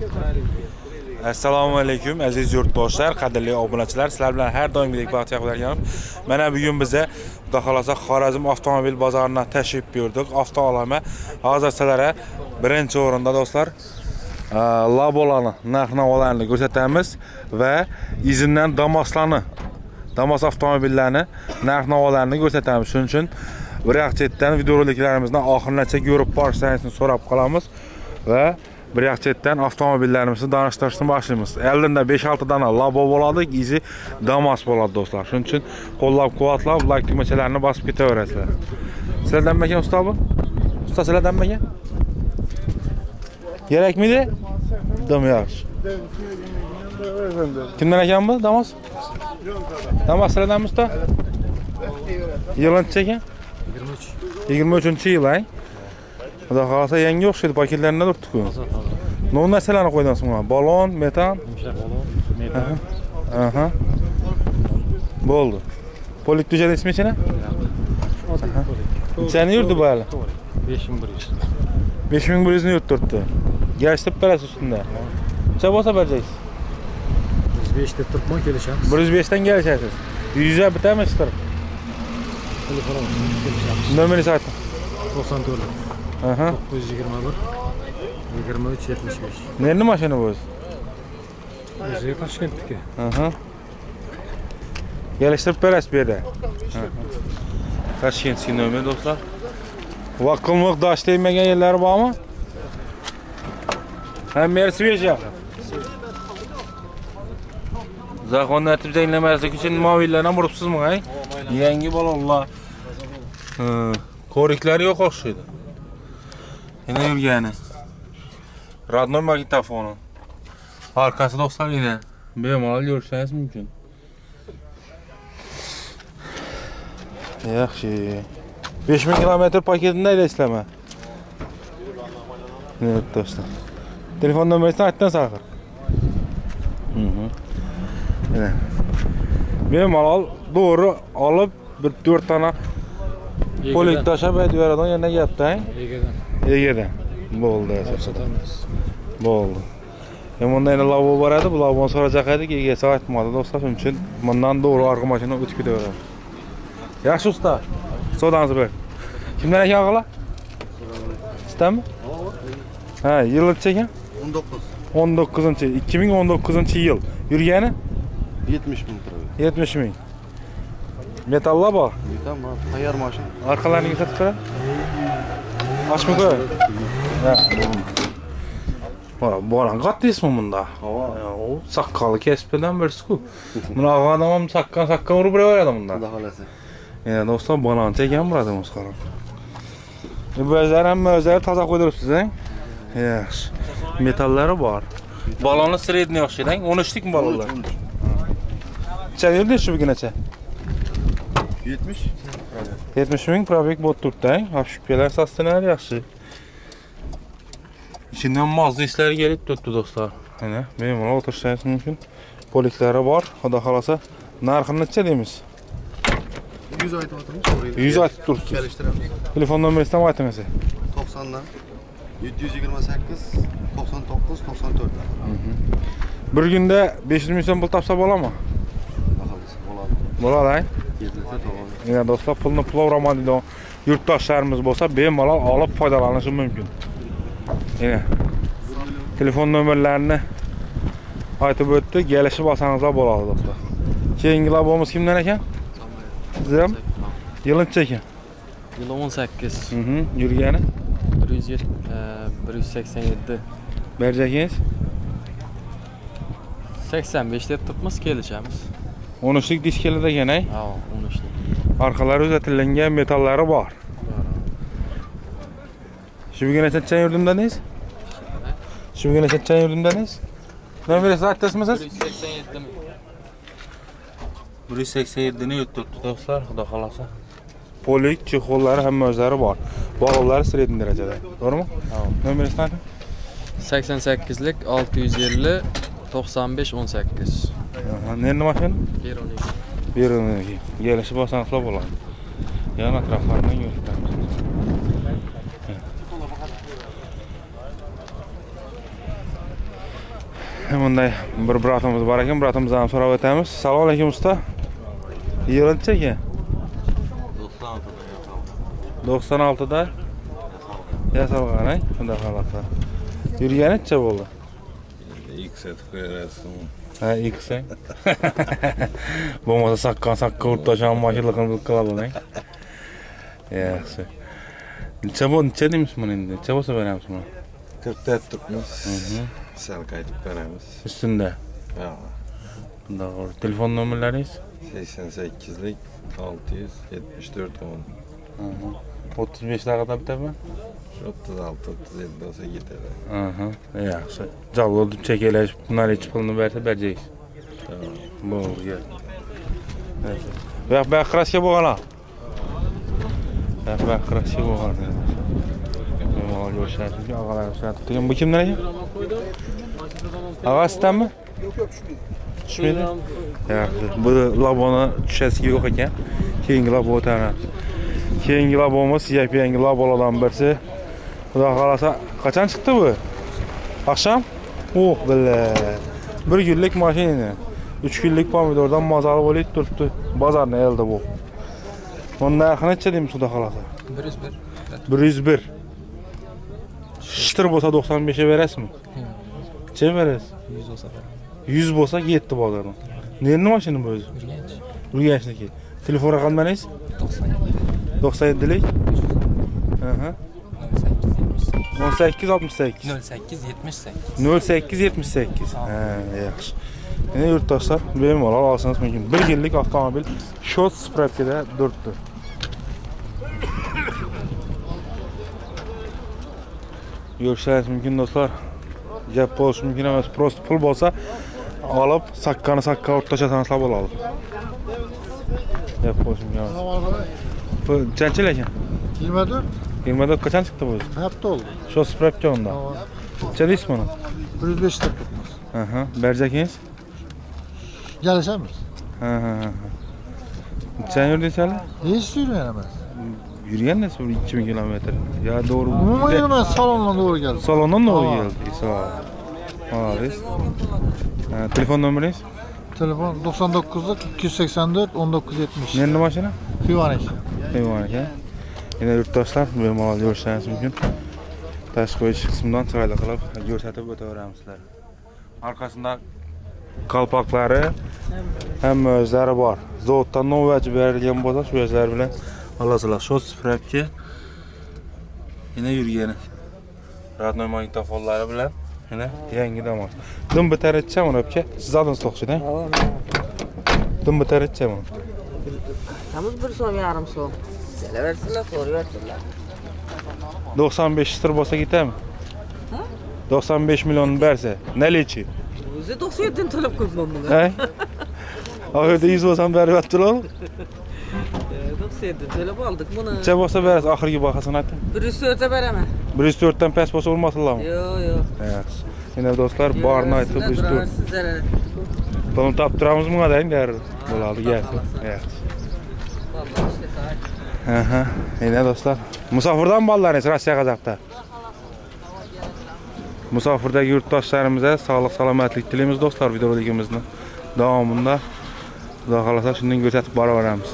Assalomu alaykum aziz yurtdoshlar, qadrli obunachilar. Sizlar bilan har doimgidek baxtiyor bo'larganim. Mana bugun biza xudo xolosa Xorazm avtomobil bozoriga tashrif buyurdik. Avtoolama hozirchalara birinchi o'rinda do'stlar. Labolarni, narx-navolarni ko'rsatamiz va izindan Damas avtomobillarni narx-navolarini ko'rsatamiz. Shuning uchun bir yaxchetdan videoroliklarimizni oxirigacha ko'rib borishlaringizni so'rab qolamiz va bir yaxchetdan avtomobillarimizni tanishtirishni boshlaymiz. Eldinda 5-6 dona Labo bo'ladi, izi Damas bo'ladi do'stlar. Shuning uchun qo'llab-quvvatlab, like tugmachalarini bosib ketaverasizlar. Sizlardanmi ekan usta bu? Usta sizlardanmi ekan? Kerakmidi? Dam yaxshi. Kimdan ekan bu Damas? Damas sizlardanmi usta? Yilncha ekan? 23-yil, ay. Xudo xolasa yangi o'xshaydi, paketlarida turibdi-ku. Nima narsalarni qo'ydingiz bunga? Balon, metan, metan. Aha. Bo'ldi. Polik tujadi ismichini? Qancha yurdi bu hali? 5100. 5100 ni yurib turibdi. Gashtirib berasiz ustunda. Qancha bo'lsa berasiz? 105 deb turibman, kelishamiz. 105 dan kelishasiz. 100 ga bitami istir? Telefonim kelishamiz. Nomeringizni ayting. 94. Aha. 921 23 75. Nerede mashina bu? O'zi Toshkentniki. Aha. Gelishtirib berasiz bu yerda. Toshkentski nomer do'stlar. Vaqilmoq dash tegmagan yerlari bormi? Ham Mercedes. Zaxon tartib janglamaslik uchun mobillarni uribsizmi, ay? Yangi balonlar. Ko'riklari yo'q o'xshaydi. Yine yurgani. Radnoy magnitofoni. Arkasi do'stlar yine bemalol yurishingiz mumkin. Yaxshi. 5000 km paketini aylaysizlarmi? Ne do'stlar. Telefon nomeringizni aytdan saqir. Mana. Bemalol doğru olib bir 4 tane polik tashab aytveradigan yana gapda, Egedan. Bo'ldi asosatamiz. Bo'ldi. Bundan yana lavabo bor edi, bu lavaboni so'rajaq edik, egasi aytmadi do'stlar, shuning uchun bundan to'g'ri orqa mashina o'tib ketaveradi. Yaxshi usta. So'dangizni ber. Kimdan ekan og'alar? Sizdanmi? Ha, yilchi ekan? 19. 2019-yil. Yurgani? 70 ming turadi. 70 ming. Metallar bor. Metal bor. Tayyor mashina. Arqalarini sotib beradi. Ochmi qo'y. Ha. Boran qattiysizmi bunda? O saqqalı kesipdan birisi-ku. Buni odam ham sakkan urib beraveradi bunda. Xudo xolasa. Do'stlar, baloncha ekan buradimiz qarab. Bu o'zlari toza qo'ydiribsiz, ha? Yaxshi. Metallari bor. Baloni sredniy o'xshaydi, 13lik balonlar. Qancha shu buginacha? 70. 70 ming probek bo'lib turibdi, Hafshipkalar sostenali yaxshi. İçinden mazlı isleri gelip turibdi do'stlar. Mana bemalol o'tirishingiz mumkin. Poliklari bor. Xudo xolasa narxini necha deymiz? 100 aytib o'tirmiz. 100 aytib turibsiz. Kelishtiramiz. Telefon nomeringizni ham ayting esa. 90 dan 728 99 94. Bir kunda 500 ming so'm pul topsa bo'ladimi? Bo'ladi. Bo'ladi, Yerda to'g'ri. Yana do'stlar, pulni plovraman deydigan yurtdoshlarimiz bo'lsa, bemalol olib foydalanishi mumkin. Yana telefon nomerlarini aytib o'tdi, kelishib olsangizlar bo'ladi do'stlar. Keyingi labomuz kimdan ekan? Siz ham? Yilncha ekan? Yil 18. Yurgani? 187. Berjakingiz? 85 deb turibmiz, kelishamiz. 13lik diskelada ekan, ay? Ha, 13lik. Arqalari uzatilgan metallari bor. Shu bugün qancha yurdim dedingiz? Shu bugün qancha yurdim dedingiz? Nomeringizni aytasizmi siz? 187 ming. 187 ni yutibdi do'stlar, xudo xolasa. Polik, chexollari hamma o'zlari bor. Balonlari sredniy darajada. To'g'rimi? Ha. Nomeringizni ayting. 88lik 650 95 18. Nerede mashina? Beroniki. Beroniki. Gelişib olsangizlar bo'ladi. Yana atroflardan yuribmiz. Bunday bir bratimiz bor ekan, bratimizdan so'rab o'tamiz. Assalomu alaykum usta. Yig'ilchi aka. 96da yasalgan, xudo xolasa. Yurgani necha bo'ldi? X qo'yarasiz. Ha, X. Bo'lmasa sakka o'rtashan mashinalarni qilib yaxshi. Necha deymiz buni endi? Necha bo'lsa beramiz buni? 40 turibmiz. Sal qaytib beramiz. Ustunda. Ha. To'g'ri. Telefon nomerlaringiz? 88lik 674 10. 35 laqada bitami? 36 37 olsa yetadi. Yaxshi. Javod chekalash, nalichi pulni bersa berjaysiz. Bo'ldi. Yo'q, baqirashga bo'lganlar. Baqirashga bo'lgan. Mana yo'shatib, og'alar yo'shatib. Bu kimdan ekan? Ag'asidanmi? Yo'q, tushmaydi. Yaxshi. Bu laboni tushasiga yo'q ekan. Keyingi labo o'tamiz. Keyingi labomuz yangi labolardan birisi. Xudo xolasa, qachon chiqdi bu? Akşam? Oh, billa. 1 kunlik mashina. 3 kunlik pomidordan mazali bo'lib turibdi. Bozorni eldi bu. Bundan narxi necha deymiz xudo xolasa? 101. Shitir bo'lsa 95 ga berasizmi? Necha berasiz? 100 bo'lsa. 100 bo'lsa yetdi bozordan. Nerni mashina bu o'zi? Urganchniki. Telefon raqamlaringiz? 97lik. 1868 0878. Yaxshi. Endi yurtdoshlar, bemalol olsangiz mumkin. 1 yillik avtomobil shot spravkada 4 tur. Yo'qshash mumkin do'stlar. Gap bo'lishi mumkin emas. Prost pul bo'lsa, olib sakkani sakka o'rtashasan hisob bo'ladi. Gap bo'lishi mumkin emas. Bu qancha ekan? 24. 24 qachon chiqdi bu? Hafta oldu. Shot spravka onda. Necha deysiz buni? 105 lira tutmaz. Berjakingiz? Gelişemiz. Necha yurdingizlar? Hiç sürmeyemez. Yurgandingiz 2000 kilometr. Ya doğru. Umuman yürümez, salondan doğru geldi. Salondan doğru geldi. Sağ ol. Ağabey. Telefon numarayız? Telefon 99'luk 284 1970. Nerede maşına? Fivanek. Fivanek ya. Yine yurttaşlar bemalol görüşleriniz mümkün. Tashqi iç qismidan chiroyli qilib ko'rsatib o'taveramiz sizlar. Arkasında qalpoqlari hamma o'zlari bor. Zavoddan novachi berilgan bo'lsa, shu o'zlari bilan olasizlar. Shot spravka yine yurgani. Radnoy magnitofonlari bilan yine yangi damas. Dim bitar etcha uni aka. Siz adınız to'xshida? Dim bitar etcha buni. Tamız 1 so'm yarim so'm. Kelaversinlar, so'raversinlar. 95 lira bo'lsa ketami? 95 milyon bersa, nelechi? O'zi 97 dan to'lab qo'yibman bunga. Ha? Oyda 100 bo'lsam berib atdilar. 97 to'lab oldik buni. Necha bo'lsa berasiz, oxirgi bahosini ayting. 104 ta beraman. 104 dan past bo'lsa olmaslarmi? Yo'q. Yaxshi. Yana do'stlar, borni aytib 104. Buni topib turamiz bunga deyin, bo'ladi, gap. Yaxshi. Yine dostlar. Musafirdan bolalarınız Rossiya Qozog'da. Musafirdagi yurtdoshlarimize sağlık salomatlik tilaymiz dostlar videoligimizning davomida. Xudo xolasa shundan ko'rsatib boraveramiz.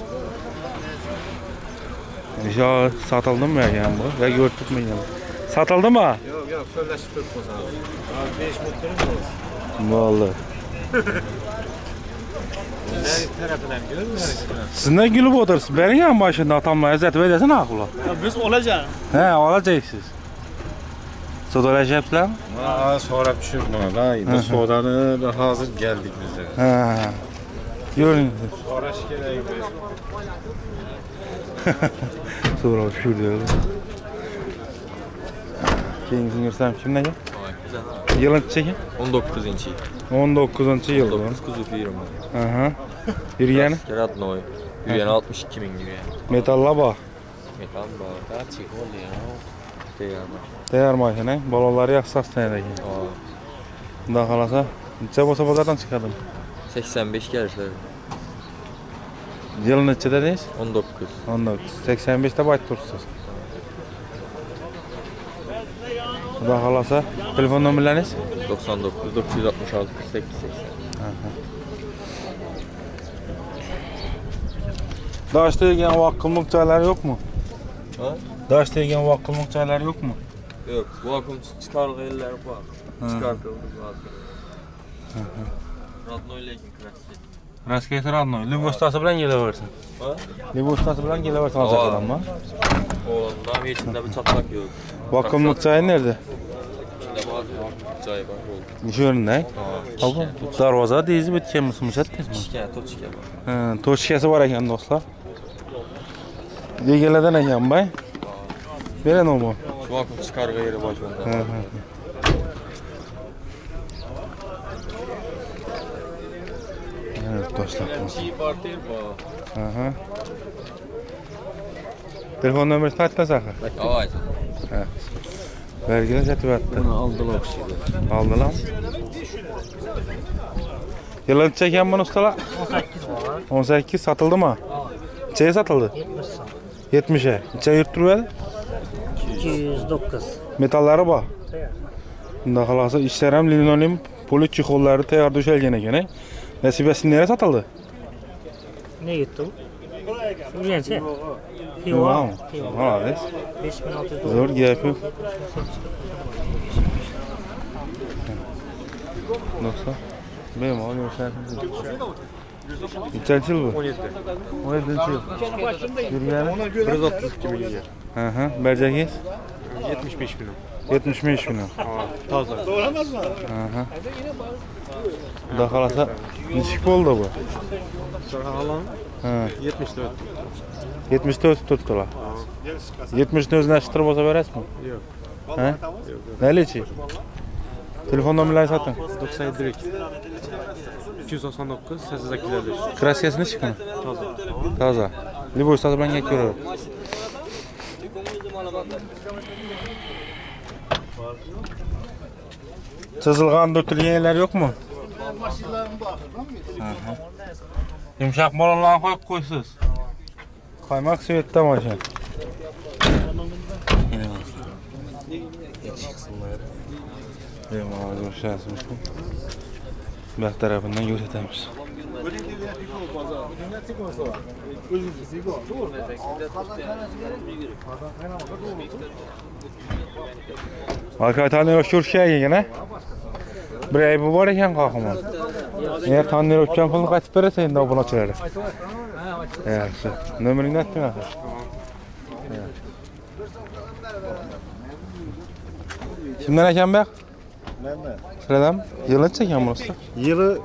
İnşallah satıldımı ya bu? Ya gördükmü ya? Satıldı mı? Yok, söyleşip durmaz abi. 5 metremiz olsun. Vallahi. Tarafından görmüyoruz. Siz ne gülüp otursunuz? Benim yan başında atamla izzet verirsin akıllı. Ya biz olacağız. He, olacaksınız. Sodalaşıpsınlar mı? Sonra düşür buna da. Yine sodanı da hazır geldik bize. He. Görün. Sonra şikayet ediyoruz. Sonra düşür diyor. Keyingisini görsem kimden ya? Yılın çekin? 19. 19. yıl. 19 kuzu firma. Aha. Yürüyeni? Radnoy. Yürüyeni 62 bin liraya. Metalla bak. Metal var. Daha çık oldu ya. Değer makine. Balaları yaksas senedeki. Daha kalasa. Neçe olsa pazardan çıkardım. 85 gelirler. Yıl neçe dediniz? 19. 19. 85'te bayt dursunuz. Xudo xolasa, telefon nomerlaringiz? 99 966 48 80. Daş degan vaqtlik joylari yo'qmi? Ha? Daş degan vaqtlik joylari yo'qmi? Yo'q, vakuum chiqarg'i yerlari bor. Chiqartirdik hozir. Родной lekin kraska. Raskaysa radnoy. Libostasi bilan kelaversin. Ha? Libostasi bilan kelaversin hozirdanmi? Oğlandan içinde bir çatlak yok. Vaqtlik joyi nerede? İçinde bazı joy var oldu. Shu yerda. Ha. Abi, darvoza deysiz o'tganmisiz, o'tdingizmi? Şikayet, toçka var. Ha, to'shkasi bor ekan do'stlar. Deganlardan ekan bay. Beren o bu. Şu vakuum çıkargı yeri var onda. Evet do'stlar. Çiğ parti bu. Aha. Telefon numarasini aytmasak. Davay. Ha. Vergiler jatyapti. Bunu aldılar kişiyi. Aldılar. Yılın çeken bunu ustalar? 18 satıldı mı? Çeye satıldı? 70'e. Çay yurtturuyor? 209. Metalları var. Bunda xalasa işler hem linoleum polit çikolları tayar döşelgen ekan. Nasibesi nereye satıldı? Ne gitti bu? Ürgençe. Wow. Hades. 5600 Zor gap yok. Dostlar. Benim oluyor şarkımız. Kaç yıl bu? 17. 17 yıl. Yürüyen 132 milyon. Hı hı. Bercekiz? 75 milyon. 75 milyon. Taze. Hı hı. Da xalasa nechik oldu bu? Halam Ha. 74. 74 tuttular. 70'ni o'zini ashtirib olsa berasizmi? Yo'q. Ha? Nalichi? Telefon nomerlarini sating. 97 299 855. Kraskasi nechikmi? Taze. Toza. Liboy sotib bilan gap ko'raver. Chizilgan dötülgen yerler yok mu? Yumshoq molonlarni qo'yib qo'ysiz. Qaymoq svetda mashina. Bemalol ko'rishasizmi? Bu tarafından ko'rsatamiz. Arkadaşlar tanıyor ko'rishgan ekan, ha? Bir aybi bor ekan qo'qimon. Eğer tanıyor o'tgan pulni qaytib berasa endi obunachilar. Yaxshi. Nomeringni ayting axir. Kimdan ekan bu? Menden. Sıradan yılınca ekan bunisi. Yılı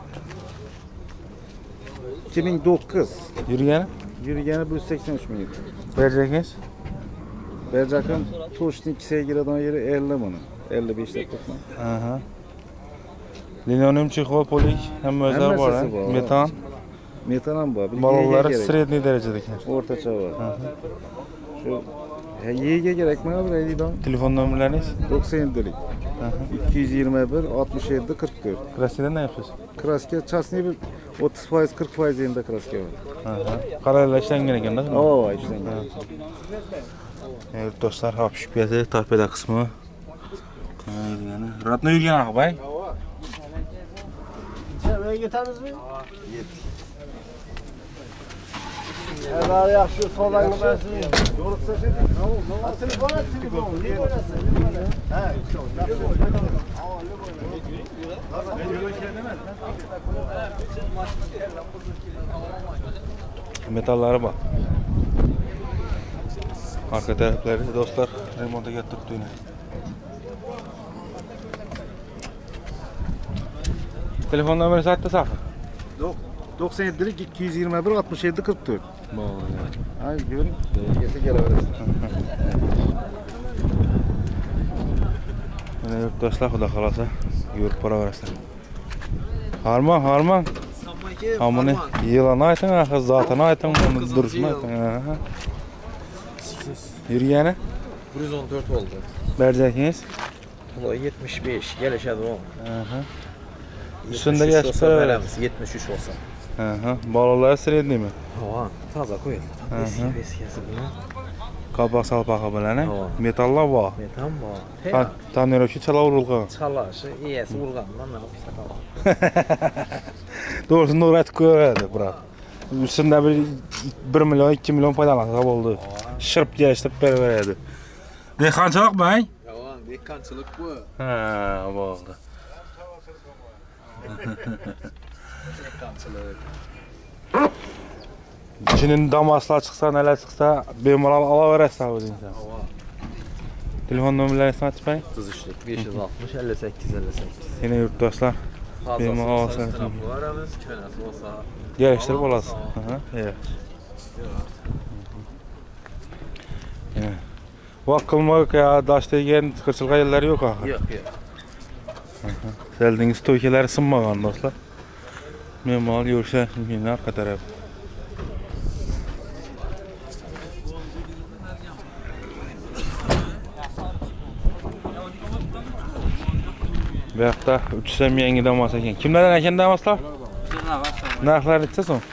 2009. Yürügeni? Yürügeni 183 milyon. Vereceksiniz. Bercak'ın Tuş'un 2'ye gireden yeri 50 bunu. 55 dakika. Aha. Linoleum çikolata polik hem özel var, ha? Metan. Metan var. Balonları sredni derecedeki. Ortaça var. Şu Y'ye gerek mi abi? Neydi? Telefon numaralarınız? 97'lik. 221 67 44. Krasiden ne yapıyorsun? Kraske çasni bir 30% 40% yerinde kraske var. Aha. Karayla işlengen eken değil mi? Oo işten. Evet dostlar, hapşık piyasaya tarpeda kısmı. Radno yürgen ağı bay. Çevreye getiririz mi? Eğer yaxşı soldan gidersin. Yorulsa şey. Telefon et, telefon. Niye böylesin? He. Metalları bak. Arka tarafları dostlar remonta getirip düğüne. Telefon numarası hatta sakın. 97'lik 221 67 44. Vallahi. Ay görün. Gelse gelebiliriz. Mana yurtdoshlar xudo xolasa yurib boraverasizlar. Harman. Hamını yılanı aytın, axir zatını aytın, bunu duruşunu aytın. Yürgeni? 114 oldu. Berceksiniz? Bu 75 gelişedi o. Üstünde yaşıp veririz. 73 olsa. Balalar sredni mi? Hava taze koyalım. Eski bunu. Qabaq salpağı bilan, metallar bor. Metan bor. Tonirovka chala urilgan. Chalashi, iyasi urganman mana bu sakal. Doğrusunu o'rgatib ko'radi, biroq. Üstünde bir 1 milyon, 2 milyon foydalansa bo'ldi. Shirib kelishtirib beraveradi. Dehqonchilik mi? Yo'q, dehqonchilik bu. Ha, bo'ldi. İçinin damaslar çıksa, neler çıksa bemalol olaverasizlar o'zingizlar. Telefon nomerlaringizni aytib bering. Tuzishlik 560 58 58. Yine yurtdoshlar bemalol olsangiz. Boramiz, kanasi bo'lsa. Geliştirib olasiz. Aha, evet. Vaqt qilmoq ya dash degan qirchilgan yerlar yo'q axir. Yo'q, yo'q. Seldingiz to'ykalari sinmagan do'stlar. Bemalol yurishlar mumkin orqa taraf. Bu yoqda 300 ham yangi damas ekan. Kimlardan ekan damaslar? Narxlar necha so'm?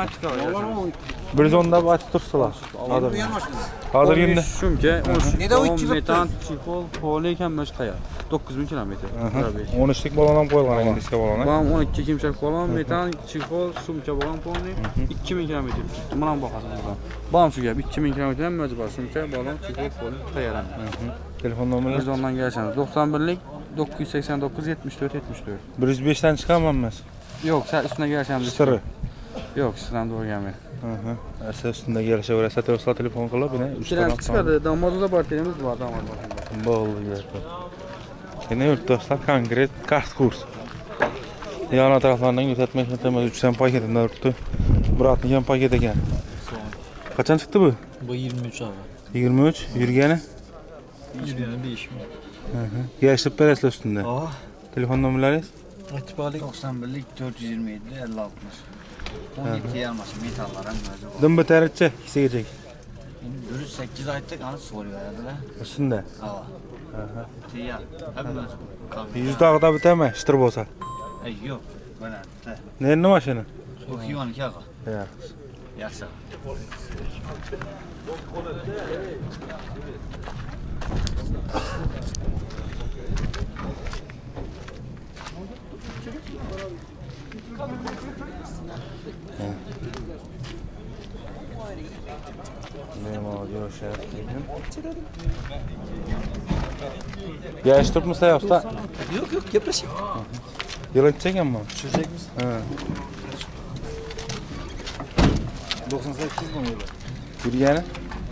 110 deb aytib turibsizlar. Hozir endi Shumka, metan, chexol, poli ekan mana shu qayar. 9000 kilometr. 13 lik balon ham qo'yilgan ekan diska balon. Bam 12 kimshak balon, metan, chexol, shumka balon poli 2000 kilometr. Mana bu bahosi bor. Bam shu gap 2000 kilometr ham mo'jiz bor. Shumka balon, chexol, poli qayaradi. Telefon nomeri 110 dan kelishamiz. 91 lik 989 74 74. 105 dan chiqaman men. Yo'q, sen üstüne geleceğim. Sırrı. Yo'q, sizdan doğru gelmedi. Asa üstünde gelişeversa to'g'risida telefon qilib, buni 3 Kiran chiqadi, damozda barterimiz bor, damozda. Bo'ldi gap. Yine yurtdoshlar konkret kart kurs. Yana taraflardan yuzatma xizmatimiz 3 dan paketini uribdi. Biratni ham paket ekan. Qachon chiqdi bu? Bu 23 abi. 23 yurgani? Yurgani 5 ming. Geliştirib berasizlar üstünde. Telefon nomerlaringiz? Aytib oling. 91 427 50 60. 17 yarmaşı metallar ham o'zi bor. Dim bitaricha kisagachak. Endi 8 aytdik, ani so'rayveradilar. Üstünde. Ha. Tiya. Hammasi. 100 dag'da bitami? Shitir bo'lsa. Yo'q, mana bitta. Nerni mashina? Bu Xiyoniki aqa. Yaxshi. Yaxshi. Bemalol yurishar ekan. Geliştiribmisiz usta? Yo'q, yo'q, gaplashing. Yig'ilib ekanmi? Tushirjakmiz? Ha. 98 ming euro. Yurgani?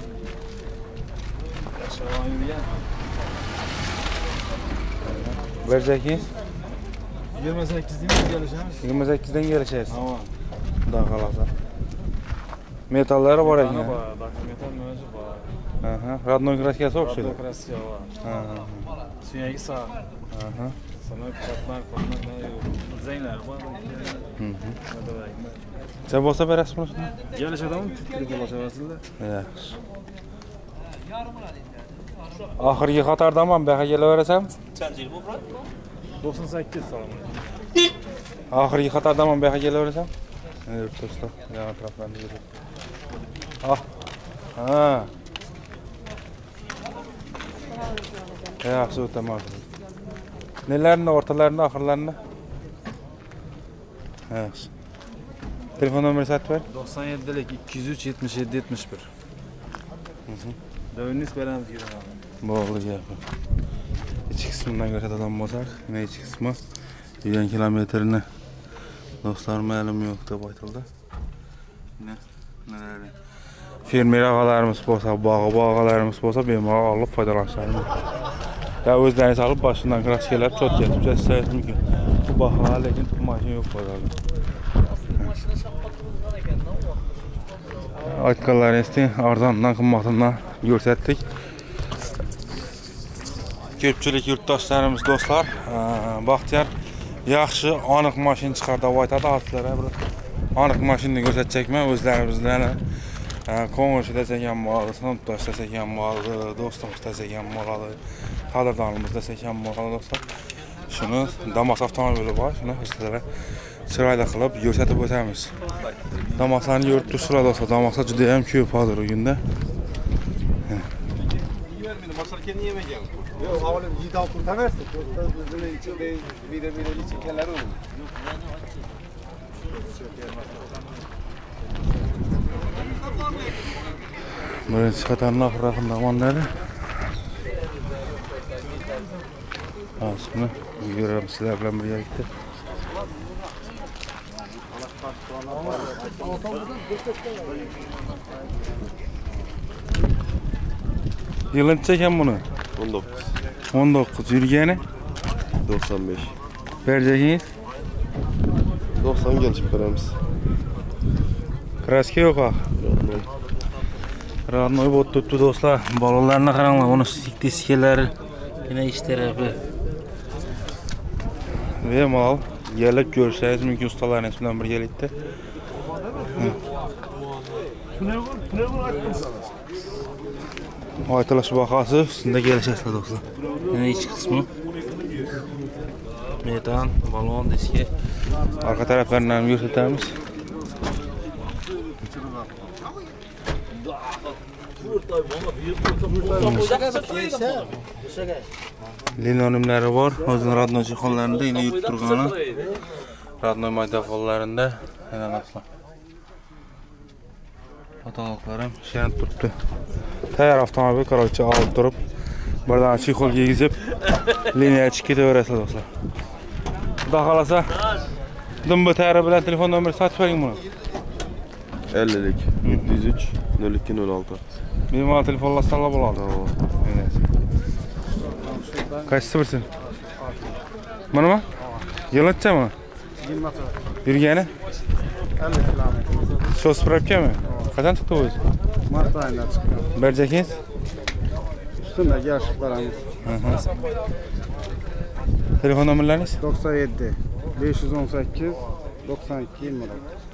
Aşağı yurgan. Berjakingiz? 28 dan kelishamiz. 28 dan kelishasiz. Ha. Xudo xolasa. Metallari bor ekan. Metal mo'ji bor. Aha, родной краскasi o'xshaydi. Krasiya bor. Ha. Suyagi sog'. Aha. Sana qatlar zanglar bor. Sen bo'lsa berasizmi shuni? Kelishadimi? Titrib boshlasizlar. Yaxshi. Oxirgi qatordaman, bu yoqqa kelaverasam? 98 salom. Oxirgi qatordaman, bu yoqqa kelaverasam? Do'stlar, yana atroflarni yurib. Ha. Yaxshi o'taman. Nelarni, o'rtalarini, oxirlarini? Yaxshi. Telefon nomeringizni aytib bering. 97 lik 203 77 71. Do'yingiz beramiz yuraman. Bo'ldi gap. İçki kısmından ko'rsatadan bo'lsak, yine ichki qismi yurgan kilometrini do'stlar ma'lum yo'q deb aytildi. Fermer ağalarımız bo'lsa, bog'alarimiz bo'lsa, bemalol olib foydalanishlari mumkin. Ya o'zlaringiz olib boshdan kraskelab chot ketib jassangiz mumkin. Bu baho lekin mashina yo'q bozorda. Aytganlaringizni arzondan qimmatimdan ko'rsatdik. Ko'pchilik yurtdoshlarimiz do'stlar, Baxtiyor yaxshi aniq mashina chiqardi deb aytadi. Hozirlar bir aniq mashinani ko'rsatjakman, o'zlarimizdan ko'ngilchi desak ham bo'ladi, sinfdosh desak ham bo'ladi, do'stimiz desak ham bo'ladi, qadrdonimiz desak ham bo'ladi do'stlar. Shuni Damas avtomobili bor, shuni sizlarga chiroyli qilib ko'rsatib o'tamiz. Damaslarni yurib turibsizlar do'stlar, Damaslar juda ham ko'p hozir o'yinda. Erkeni yemeyeceğim. Yok oğlum yiğit al kurtamazsın. Özünün içinde bir için keller olur. Birinchi qatorni oxirgi zamonlarda hozir yuramiz sizlar bilan birgalikda. Yıl necha ekan buni? 19. 19. Yurgani? 95. Berjagingiz? 90 gelip beramiz. Kraska yo'q ha. Radnoy bo'lib turibdi do'stlar. Bolalarni qaranglar, uni sikdi-sikalari yana ish tarafi. Bemalol kelib ko'rishingiz mumkin ustalaringiz bilan birgalikda. Aytilish bahasi ustida kelishasizlar do'stlar. Yana ichki qismi metan, balon, diska. Arqa taraflarini ham ko'rsatamiz. Linonimlari bor, o'zining radnoy jihonlarida yana yurib turgani. Radnoy maydafonlarida yana narsa. Fotoqlar ham shanib turibdi. Tayyor avtomobil qaroqcha olib turib, birdan chexol kiygizib, liniyaga chiqib ketaverasizlar do'stlar. Xudo xolasa, dumba tayyor bilan telefon nomerini sotib bering buni. 50lik 703 0206. Bemalol telefonlasanlar bo'ladi. Qaysi birsin? Manimi? Yillatchami? 20 Yurgani? 50 kilometr. Shu spravkami? Qachon chiqdi o'zi? Mart oyida chiqqan. Berjakingiz? Ustida yashib beramiz. Telefon nomerlaringiz? 97 518 92 29.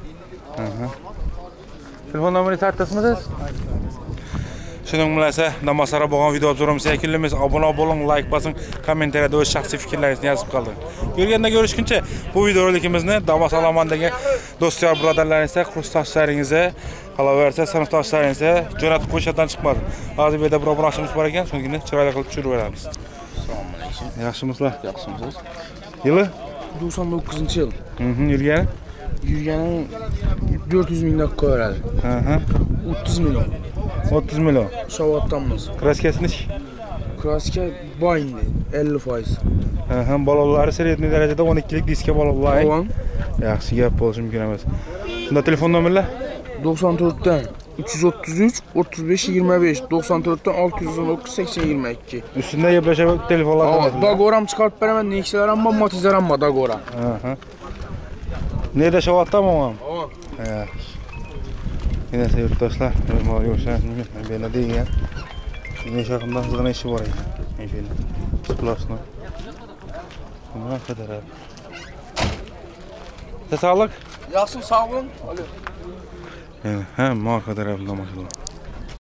Telefon nomeringizni aytasizmi? Shuning bilan esa namasara bo'lgan video obzorimizni yakunlaymiz. Obuna bo'ling, like bosing, kommentariyada o'z shaxsiy fikrlaringizni yozib qoldiring. Ko'rganda ko'rishguncha bu video rolikimizni Damas Alamandagi do'stlar, birodarlaringizga, kursdoshlaringizga, qolaversa sinfdoshlaringizga jo'natib qo'yishdan chiqmadi. Hozir bu yerda bir obunachimiz bor ekan, shuni chiroyli qilib tushirib beramiz. Assalomu alaykum. Yaxshimisizlar? Yaxshimisiz? Yili? 99-yil. Yurgani? Yurgani 400 mingdan ko'radi. 30 million. 30 million. Savoddanmiz. Kraskasini? Kraska boyindi 50%. Balonlari sredniy darajada 12lik diska balonlar. Tamam. Yaxshi gap bo'lishi mumkin emas. Bunda telefon nomerlar? 94 dan 333 35 25 94 dan 619 80 22. Ustida yaplasha telefonlar bor. Dagoram chiqarib beraman, Nexia'lar ham bor, Matizlar ham bor Dagora. Nerede şavattam oğam? Evet. Yine yurttaşlar, benim görüşürüz. Ben de değil ya. Yine şarkımdan hızlı işi var ya. Efendim. Splasına. Ne kadar abi. Sağlık. Yaxşı, sağ olun. He, marka kadar abi, maşallah.